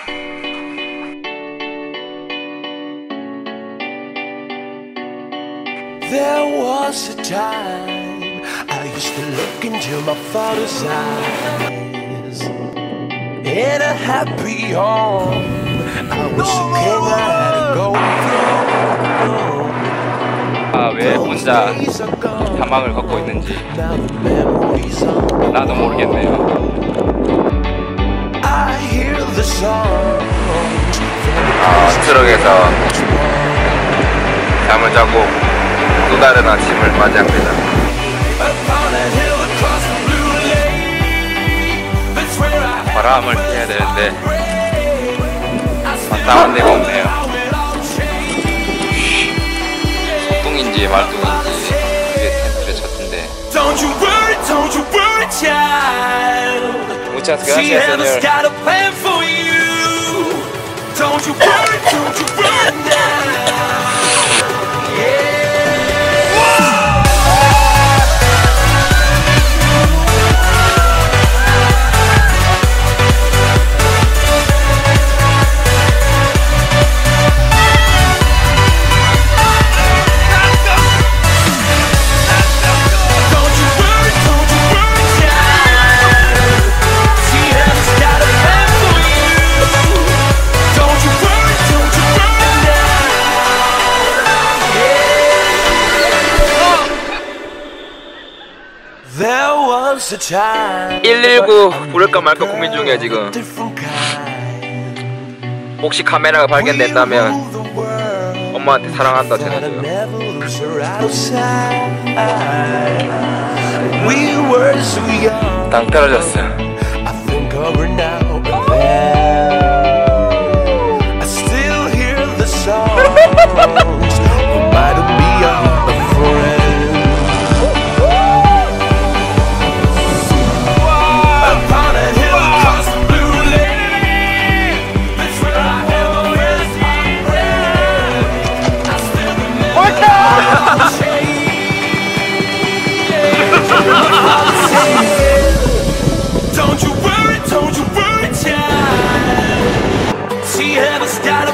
There was a time I used to look into my father's eyes. In a happy home, I was a king, I had a golden throne. 왜 혼자 사막을 걷고 있는지 나도 모르겠네요. 트럭에서 잠을 자고 또 다른 아침을 맞이합니다. 바람을 피해야 되는데 마땅한 데가 없네요. 소똥인지 말똥인지 그게 텐트를 쳤던데. Muchas gracias, señor. There was a time 119 부를까 말까 고민 중이야 지금. 혹시 카메라가 발견된다면 엄마한테 사랑한다 전해줘요. 땅 떨어졌어. Don't you worry, child. She has got